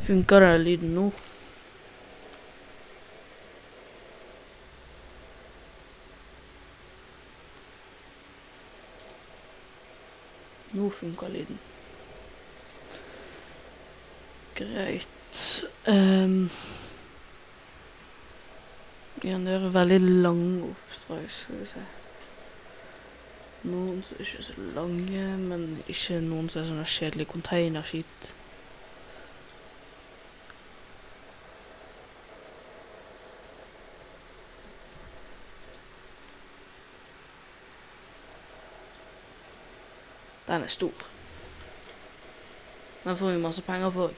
Funker den lyden nå? Nå funker lyden. Greit. Igjen, det er veldig lange oppdrag, skal vi se. Noen som ikke er så lange, men ikke noen som er sånne kjedelige containerskit. Den er stor. Den får vi masse penger for.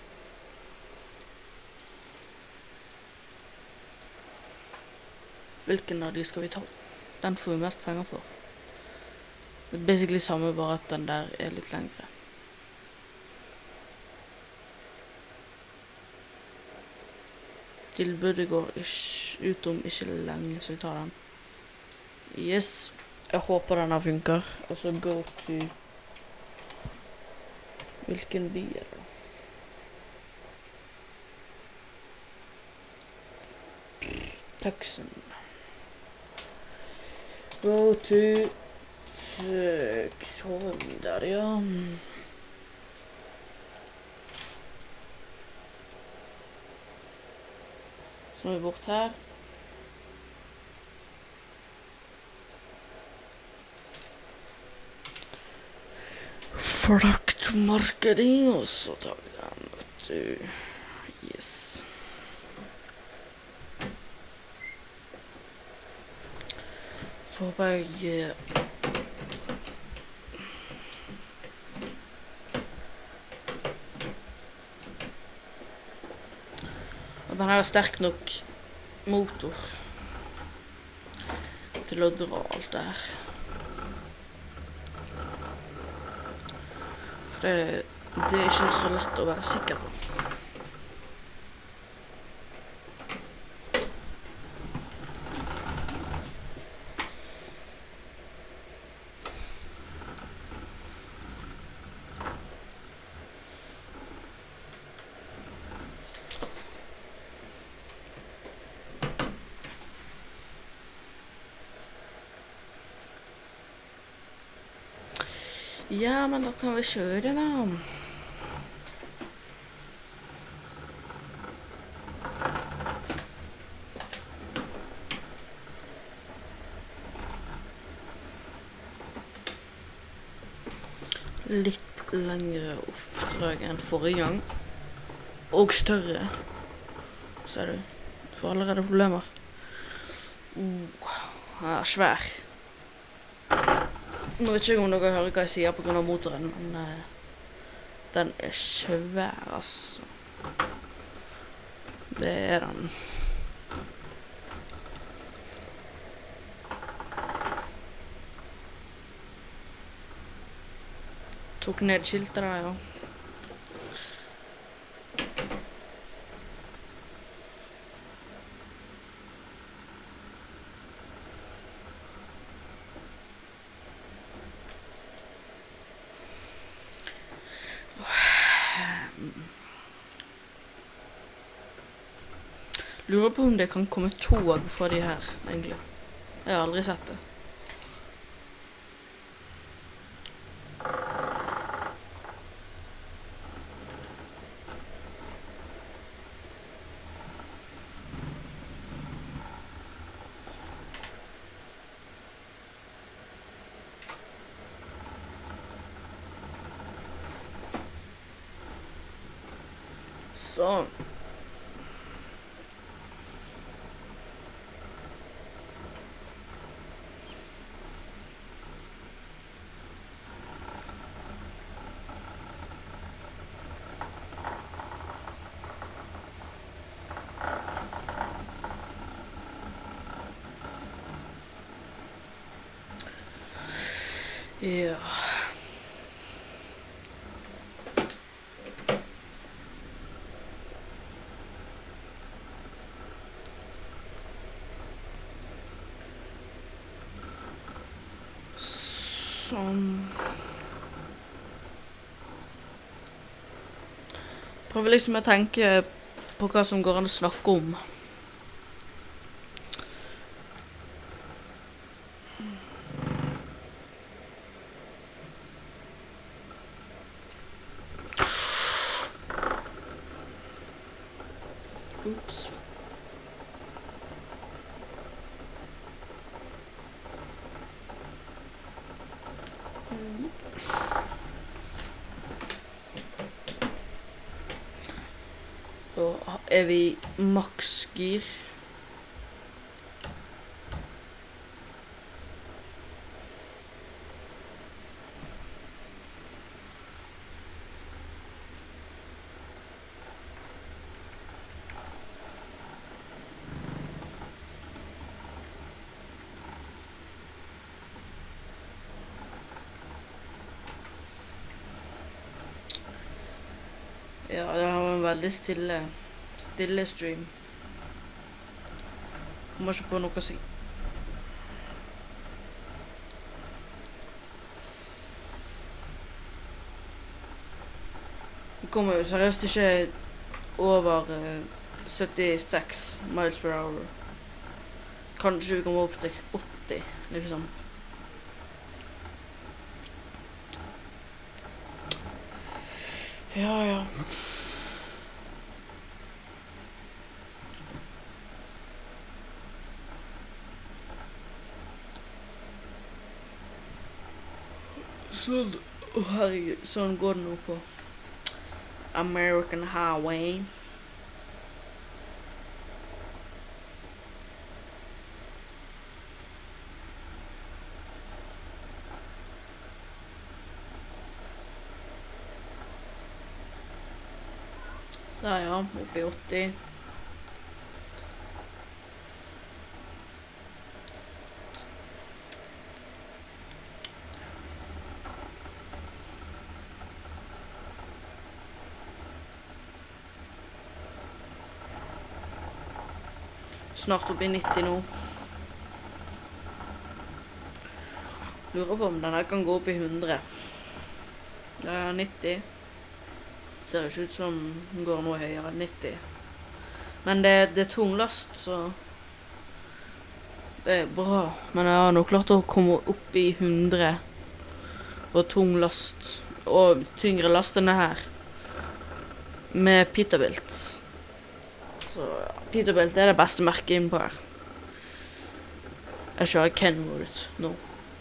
Hvilken av de skal vi ta? Den får vi mest penger for. Det er basically samme, bare at den der er litt lengre. Tilbudet går ut om ikke lenge, så vi tar den. Yes. Jeg håper denne funker. Og så go to... Hvilken by er det? Tucson. Go to... Tucson, der ja. Så må vi bort her. Fraktmarkedet, og så tar vi den, vet du. Yes. Så håper jeg... at den har sterk nok motor til å dra alt det her. Det er ikke så lett å være sikker på. Ja, men da kan vi kjøre da. Litt lengre oppdrag enn forrige gang. Og større. Ser du? Du får allerede problemer. Den er svær. Nå vet ikke om dere hører hva jeg sier på grunn av motoren, men den er svær, altså. Det er den. Tok ned skiltet der, ja. Lurer på om det kan komme tog fra de her, egentlig. Jeg har aldri sett det. Sånn. Ja. Sånn. prøver liksom å tenke på hva som går an å snakke om. Oops. Da er vi maksgir. Ja, det har en veldig stille stream. Kommer ikke på noe å si. Vi kommer jo seriøst ikke over 76 miles per hour. Kanskje vi kommer opp til 80, liksom. Ja, ja. Sånn, herregud, sånn går det nå på American Highway. Der ja, oppe i 80. Snart oppe i 90 nå. Lurer på om denne kan gå opp i 100. Det er 90. Ser ikke ut som den går noe høyere enn 90. Men det er tung last, så det er bra. Men jeg har nok klart å komme opp i 100 på tung last, og tyngre last enn det her, med Peterbilt. Så ja, Peterbilt er det beste merket innpå her. Jeg kjører Kenworth nå.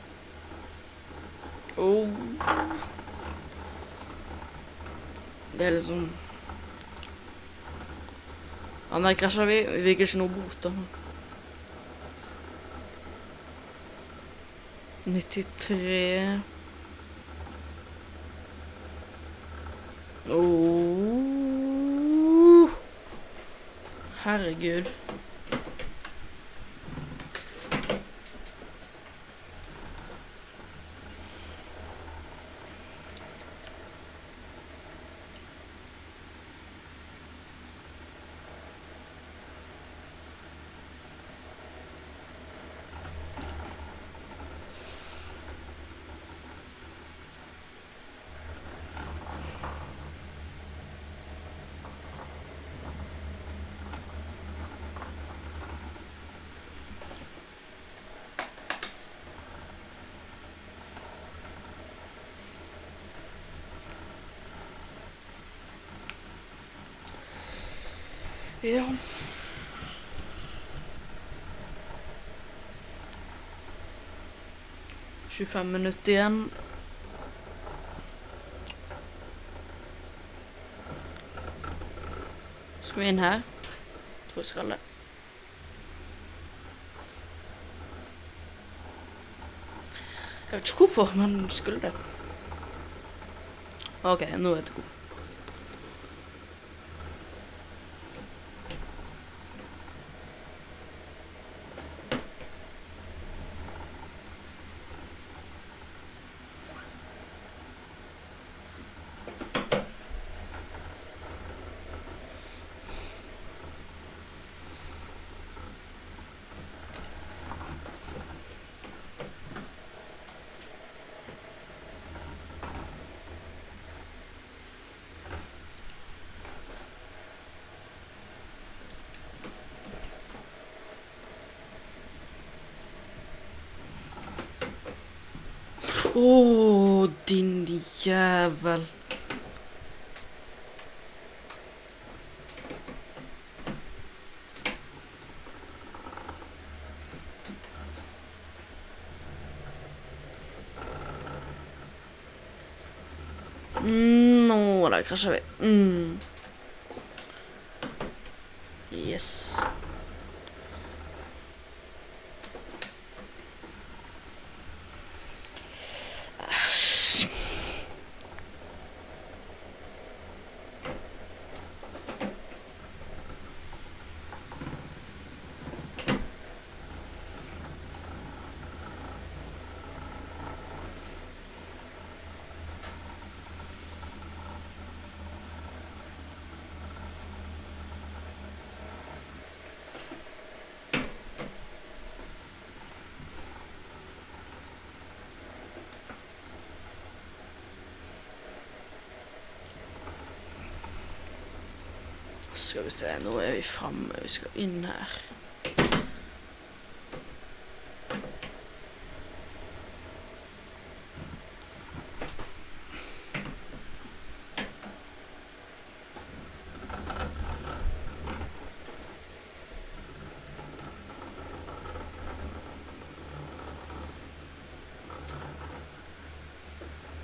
Det er liksom... Ja, der krasjer vi. Vi fikk ikke noe bot da. 93... Herregud. Ja. «25 minutter igjen. Skal vi inn her? Tror jeg skal det. Jeg vet ikke hvorfor, men skulle det. Ok, nå vet jeg hvorfor. Din jævel. Nå, der krasjer vi. Yes. Æsj. Skal vi se, nå vi fremme, vi skal inn her.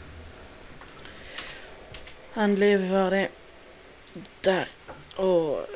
Endelig er vi ferdig. Der. Og